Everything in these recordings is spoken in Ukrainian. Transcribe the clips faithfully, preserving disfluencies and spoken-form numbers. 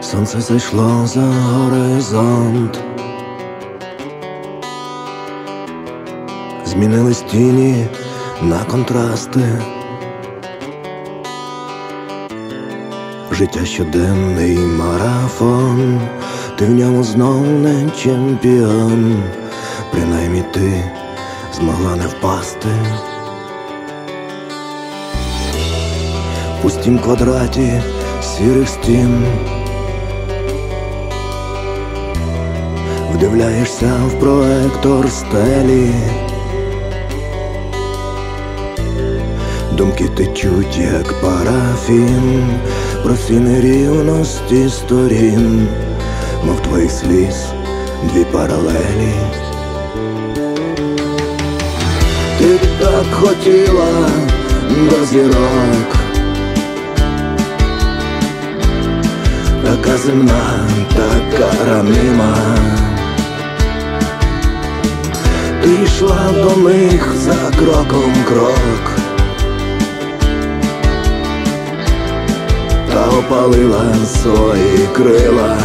Сонце зайшло за горизонт, змінились тіні на контрасти. Життя щоденний марафон, ти в ньому знов не чемпіон. Принаймні ти змогла не впасти. В пустім квадраті сірих стін вдивляєшся в проектор стелі. Думки течуть, як парафін, про всі нерівності сторін, мов твоїх сліз дві паралелі. Ти так хотіла до зірок, така земна, така ранима. Ти йшла до них за кроком крок, та опалила свої крила.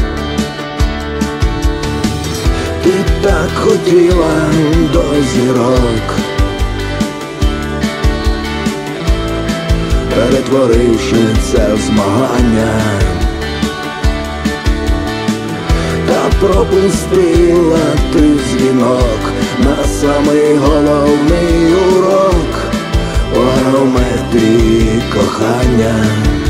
Ти так хотіла до зірок, перетворивши це в змагання, та пропустила ти дзвінок на самий головний урок у геометрії кохання.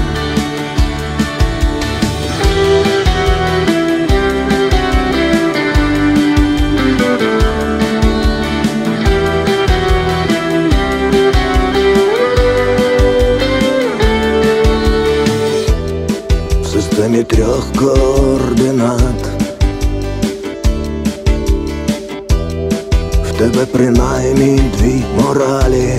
В системі трьох координат в тебе принаймні дві моралі.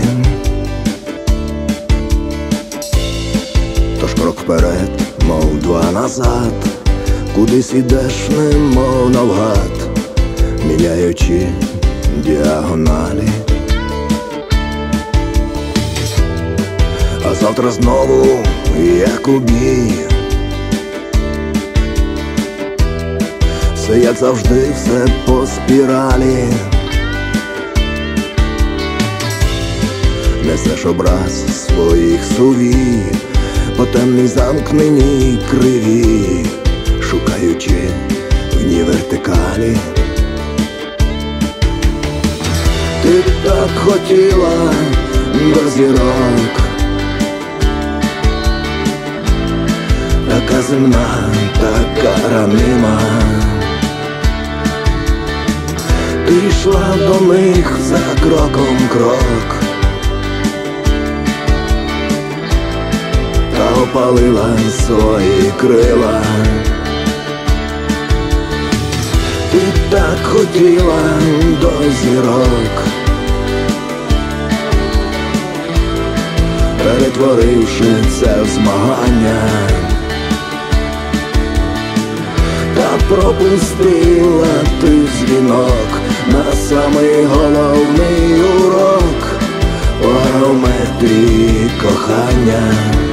Тож крок вперед, мов два назад, кудись ідеш, немов навгад, міняючи діагоналі. А завтра знову, як у бій, все як завжди, все по спіралі. Несеш образ своїх сувій по темній замкненій криві, шукаючи в ній вертикалі. Ти так хотіла до зірок, така земна, така ранима. Ти йшла до них за кроком крок, та опалила свої крила. Ти так хотіла до зірок, перетворивши це в змагання, та пропустила ти дзвінок на самий головний урок у геометрії кохання.